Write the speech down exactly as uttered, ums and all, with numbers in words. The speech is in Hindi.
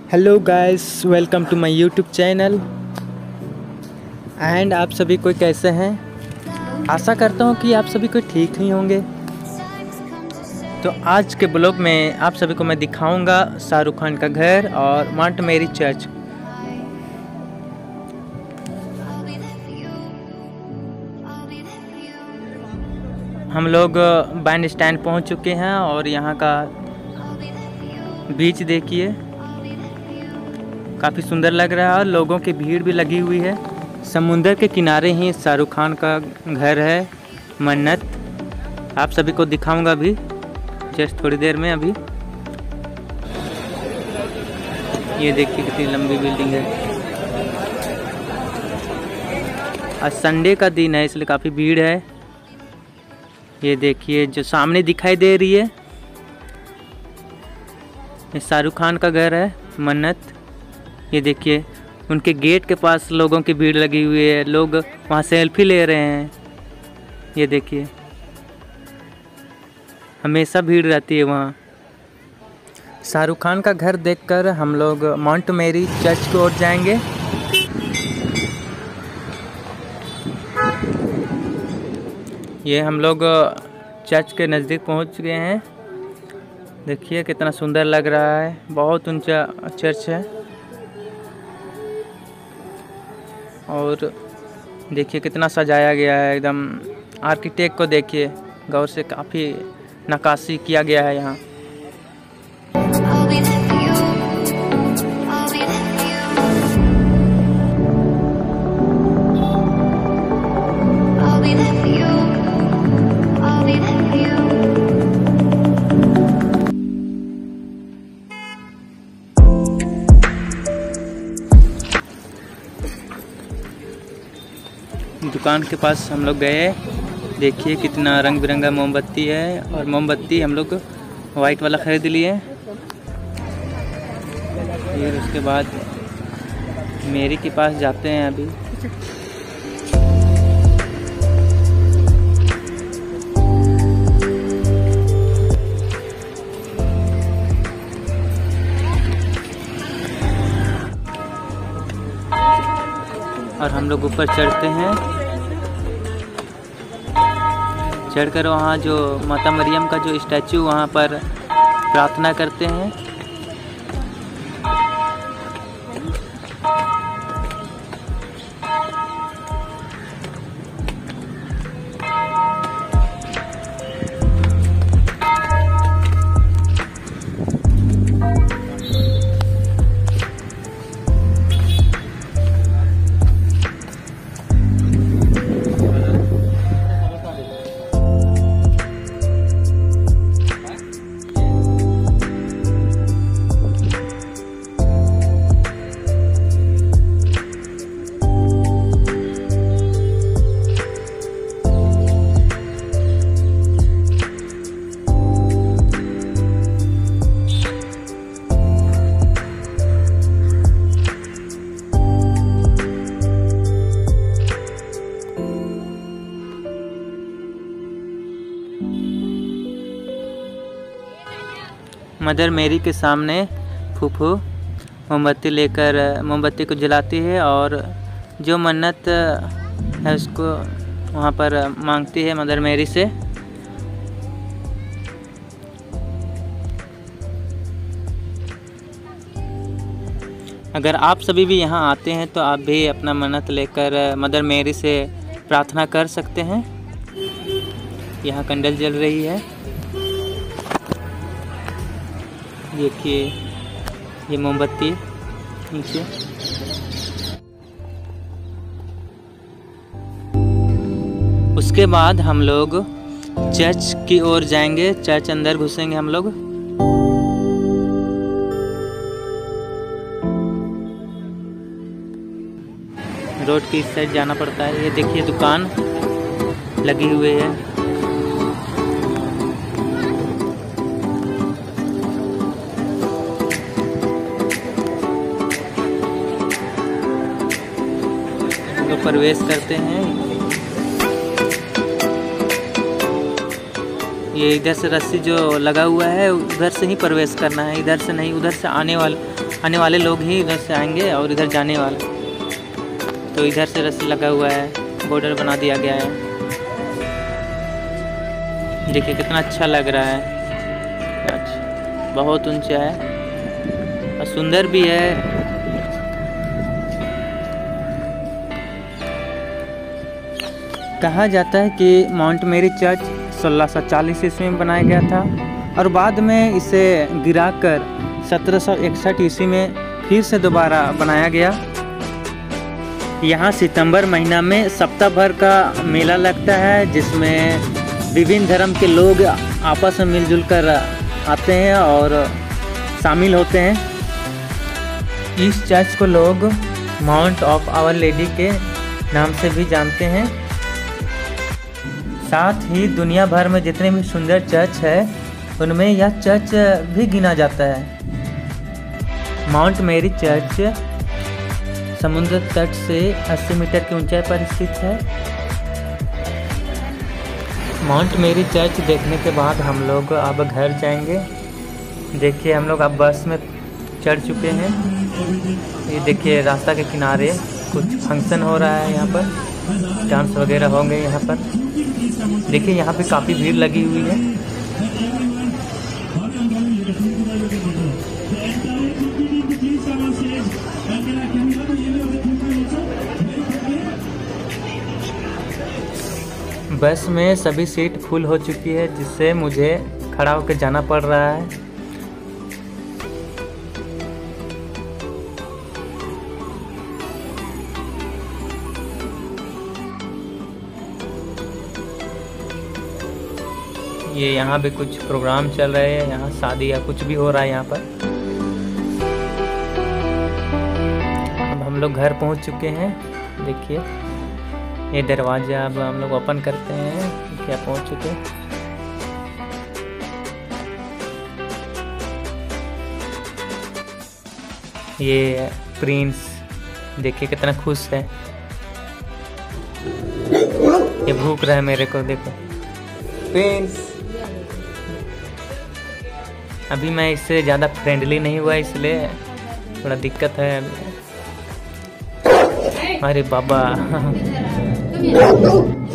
Hello guys, welcome to my YouTube channel. And आप सभी कोई कैसे हैं? आशा करता हूं कि आप सभी कोई ठीक ही होंगे। तो आज के ब्लॉग में आप सभी को मैं दिखाऊंगा शाहरुख खान का घर और माउंट मेरी चर्च। हम लोग बैंड स्टैंड पहुंच चुके हैं और यहाँ का बीच देखिए, काफ़ी सुंदर लग रहा है और लोगों की भीड़ भी लगी हुई है। समुंदर के किनारे ही शाहरुख खान का घर है, मन्नत। आप सभी को दिखाऊंगा अभी जस्ट थोड़ी देर में। अभी ये देखिए कितनी लंबी बिल्डिंग है। आज संडे का दिन है इसलिए काफ़ी भीड़ है। ये देखिए जो सामने दिखाई दे रही है, ये शाहरुख खान का घर है, मन्नत। ये देखिए उनके गेट के पास लोगों की भीड़ लगी हुई है, लोग वहाँ सेल्फी ले रहे हैं। ये देखिए हमेशा भीड़ रहती है वहाँ। शाहरुख खान का घर देखकर हम लोग माउंट मेरी चर्च की ओर जाएंगे। ये हम लोग चर्च के नज़दीक पहुँच गए हैं। देखिए कितना सुंदर लग रहा है, बहुत ऊंचा चर्च है। और देखिए कितना सजाया गया है, एकदम आर्किटेक्ट को देखिए, गौर से काफ़ी नक्काशी किया गया है यहाँ। दुकान के पास हम लोग गए, देखिए कितना रंग बिरंगा मोमबत्ती है। और मोमबत्ती हम लोग वाइट वाला ख़रीद लिए। फिर उसके बाद मेरी के पास जाते हैं अभी। और हम लोग ऊपर चढ़ते हैं, चढ़कर वहाँ जो माता मरियम का जो स्टैचू, वहाँ पर प्रार्थना करते हैं। मदर मेरी के सामने फूफू मोमबत्ती लेकर मोमबत्ती को जलाती है और जो मन्नत है उसको वहाँ पर मांगती है मदर मेरी से। अगर आप सभी भी यहाँ आते हैं तो आप भी अपना मन्नत लेकर मदर मेरी से प्रार्थना कर सकते हैं। यहाँ कैंडल जल रही है, देखिए ये मोमबत्ती नीचे। उसके बाद हम लोग चर्च की ओर जाएंगे, चर्च अंदर घुसेंगे हम लोग। रोड की इस साइड जाना पड़ता है। ये देखिए दुकान लगी हुई है। प्रवेश करते हैं। ये इधर से रस्सी जो लगा हुआ है उधर से ही प्रवेश करना है, इधर से नहीं। उधर से आने वाले आने वाले लोग ही इधर से आएंगे और इधर जाने वाले, तो इधर से रस्सी लगा हुआ है, बॉर्डर बना दिया गया है। देखिए कितना अच्छा लग रहा है, अच्छा बहुत ऊंचा है और सुंदर भी है। कहा जाता है कि माउंट मेरी चर्च सोलह सौ चालीस ईस्वी में बनाया गया था और बाद में इसे गिराकर सत्रह सौ इकसठ ईस्वी में फिर से दोबारा बनाया गया। यहाँ सितंबर महीना में सप्ताह भर का मेला लगता है, जिसमें विभिन्न धर्म के लोग आपस में मिलजुल कर आते हैं और शामिल होते हैं। इस चर्च को लोग माउंट ऑफ आवर लेडी के नाम से भी जानते हैं। साथ ही दुनिया भर में जितने भी सुंदर चर्च है उनमें यह चर्च भी गिना जाता है। माउंट मेरी चर्च समुद्र तट से अस्सी मीटर की ऊंचाई पर स्थित है। माउंट मेरी चर्च देखने के बाद हम लोग अब घर जाएंगे। देखिए हम लोग अब बस में चढ़ चुके हैं। ये देखिए रास्ता के किनारे कुछ फंक्शन हो रहा है, यहाँ पर डांस वगैरह होंगे। यहाँ पर देखिए यहाँ पे काफ़ी भीड़ लगी हुई है। बस में सभी सीट फुल हो चुकी है, जिससे मुझे खड़ा होकर जाना पड़ रहा है। ये यहाँ पे कुछ प्रोग्राम चल रहे हैं, यहाँ शादी या कुछ भी हो रहा है यहाँ पर। अब हम लोग घर पहुँच चुके हैं। देखिए ये दरवाज़ा अब हम लोग ओपन करते हैं। क्या पहुँच चुके, ये प्रिंस देखिए कितना खुश है। ये भूख रहा है मेरे को, देखो प्रिंस। अभी मैं इससे ज़्यादा फ्रेंडली नहीं हुआ, इसलिए थोड़ा दिक्कत है अभी। अरे बाबा